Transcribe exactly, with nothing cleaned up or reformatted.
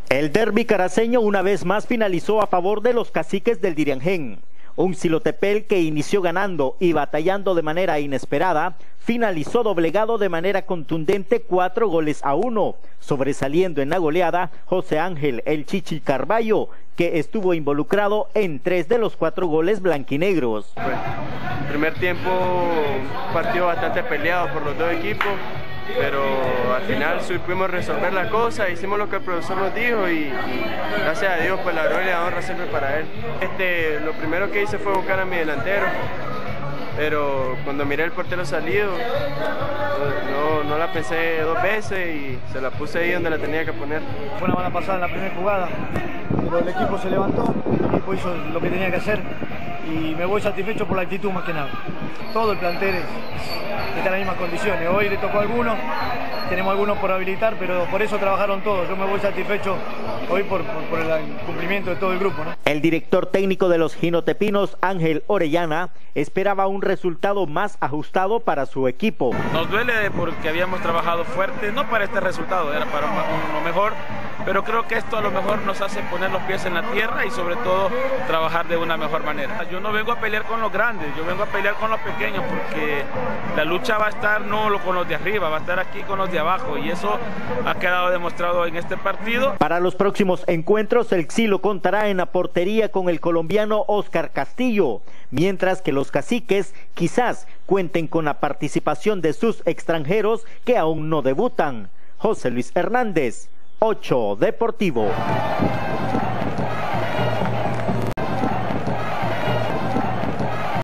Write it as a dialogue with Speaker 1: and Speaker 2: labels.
Speaker 1: El derbi caraceño una vez más finalizó a favor de los caciques del Diriangén. Un Xilotepel que inició ganando y batallando de manera inesperada, finalizó doblegado de manera contundente cuatro goles a uno, sobresaliendo en la goleada José Ángel El Chichi Carballo, que estuvo involucrado en tres de los cuatro goles blanquinegros.
Speaker 2: El primer tiempo, un partido bastante peleado por los dos equipos, pero al final supimos resolver la cosa, hicimos lo que el profesor nos dijo y, y gracias a Dios pues la gloria y la honra siempre para él. Este, lo primero que hice fue buscar a mi delantero, pero cuando miré el portero salido, no, no la pensé dos veces y se la puse ahí donde la tenía que poner.
Speaker 3: Fue una buena pasada en la primera jugada, pero el equipo se levantó, el equipo hizo lo que tenía que hacer y me voy satisfecho por la actitud más que nada. Todo el plantel está en las mismas condiciones. Hoy le tocó a algunos, tenemos algunos por habilitar, pero por eso trabajaron todos. Yo me voy satisfecho hoy por, por, por el cumplimiento de todo el grupo, ¿no?
Speaker 1: El director técnico de los jinotepinos, Ángel Orellana, esperaba un resultado más ajustado para su equipo.
Speaker 4: Nos duele porque habíamos trabajado fuerte, no para este resultado, era para uno mejor, pero creo que esto a lo mejor nos hace poner los pies en la tierra y sobre todo trabajar de una mejor manera. Yo no vengo a pelear con los grandes, yo vengo a pelear con los pequeños porque la lucha va a estar no con los de arriba, va a estar aquí con los de abajo y eso ha quedado demostrado en este partido.
Speaker 1: Para los próximos encuentros el Xilo contará en la portería con el colombiano Oscar Castillo, mientras que los caciques quizás cuenten con la participación de sus extranjeros que aún no debutan. José Luis Hernández, ocho Deportivo.